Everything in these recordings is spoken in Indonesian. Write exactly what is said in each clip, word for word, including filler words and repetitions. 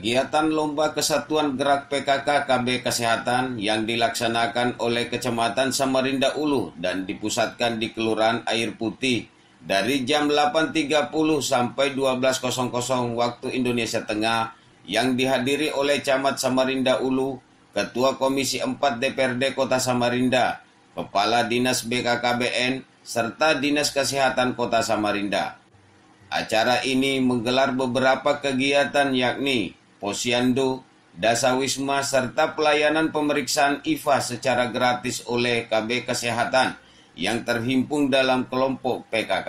Kegiatan Lomba Kesatuan Gerak P K K K B Kesehatan yang dilaksanakan oleh Kecamatan Samarinda Ulu dan dipusatkan di Kelurahan Air Putih dari jam delapan tiga puluh sampai dua belas waktu Indonesia Tengah yang dihadiri oleh Camat Samarinda Ulu, Ketua Komisi empat D P R D Kota Samarinda, Kepala Dinas B K K B N, serta Dinas Kesehatan Kota Samarinda. Acara ini menggelar beberapa kegiatan yakni posyandu, dasawisma, serta pelayanan pemeriksaan I V A secara gratis oleh K B Kesehatan yang terhimpun dalam kelompok P K K.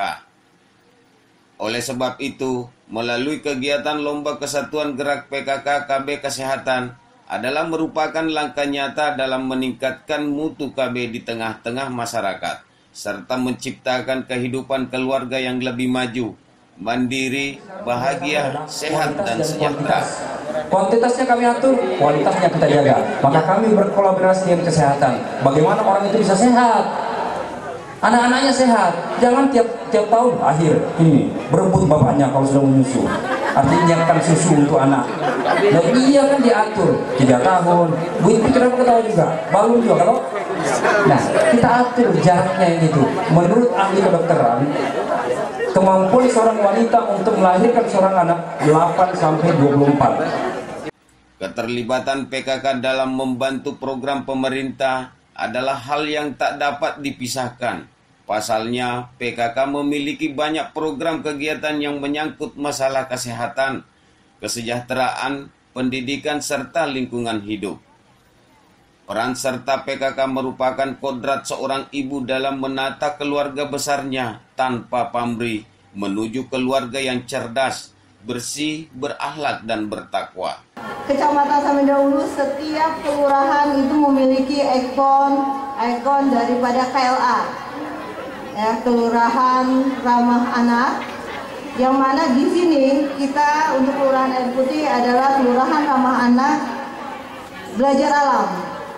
Oleh sebab itu, melalui kegiatan Lomba Kesatuan Gerak P K K K B Kesehatan adalah merupakan langkah nyata dalam meningkatkan mutu K B di tengah-tengah masyarakat, serta menciptakan kehidupan keluarga yang lebih maju, mandiri, bahagia, sehat, dan sejahtera. Kuantitasnya kami atur, kualitasnya kita jaga. Maka kami berkolaborasi dengan kesehatan. Bagaimana orang itu bisa sehat? Anak-anaknya sehat. Jangan tiap tiap tahun akhir ini berebut bapaknya kalau sudah menyusu. Artinya menyiapkan susu untuk anak. Dan iya kan diatur tiga tahun. Bu Ibu kenapa ketawa juga? Balun juga kalau. Nah, kita atur jaraknya yang itu. Menurut ahli kedokteran, kemampuan seorang wanita untuk melahirkan seorang anak delapan sampai dua puluh empat. Keterlibatan P K K dalam membantu program pemerintah adalah hal yang tak dapat dipisahkan. Pasalnya, P K K memiliki banyak program kegiatan yang menyangkut masalah kesehatan, kesejahteraan, pendidikan, serta lingkungan hidup. Peran serta P K K merupakan kodrat seorang ibu dalam menata keluarga besarnya tanpa pamrih menuju keluarga yang cerdas, bersih, berakhlak, dan bertakwa. Kecamatan Samarinda Ulu, setiap kelurahan itu memiliki ikon ikon daripada K L A, ya, Kelurahan Ramah Anak, yang mana di sini kita untuk Kelurahan Air Putih adalah Kelurahan Ramah Anak Belajar Alam.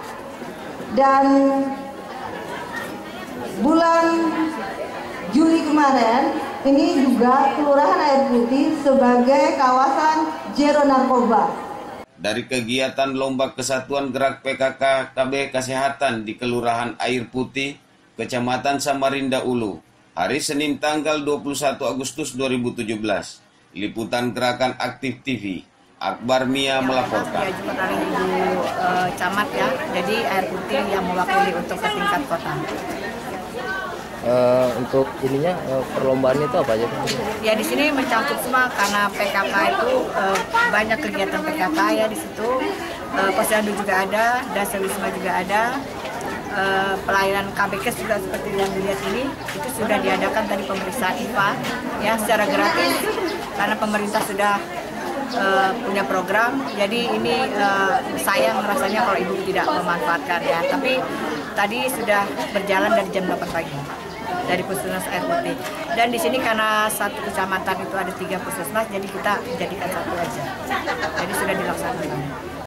Dan bulan Juli kemarin ini juga Kelurahan Air Putih sebagai kawasan zero narkoba. Dari kegiatan Lomba Kesatuan Gerak P K K K B Kesehatan di Kelurahan Air Putih, Kecamatan Samarinda Ulu, hari Senin tanggal dua puluh satu Agustus dua ribu tujuh belas. Liputan Gerakan Aktif T V, Akbar Mia melaporkan. Ya, jemput dari Ibu uh, Camat ya, jadi Air Putih yang mewakili untuk ke tingkat kota. Uh, untuk ininya uh, perlombaannya itu apa aja? Ya di sini mencakup semua karena P K K itu uh, banyak kegiatan P K K ya di situ. Uh, posyandu juga ada, dasawisma juga ada, uh, pelayanan K B Kes juga seperti yang dilihat ini itu sudah diadakan tadi pemeriksaan I V A ya secara gratis karena pemerintah sudah uh, punya program. Jadi ini uh, sayang rasanya kalau ibu tidak memanfaatkan ya. Tapi tadi sudah berjalan dari jam delapan pagi. Dari Puskesmas Air Putih. Dan di sini karena satu kecamatan itu ada tiga puskesmas, jadi kita jadikan satu aja. Jadi sudah dilaksanakan.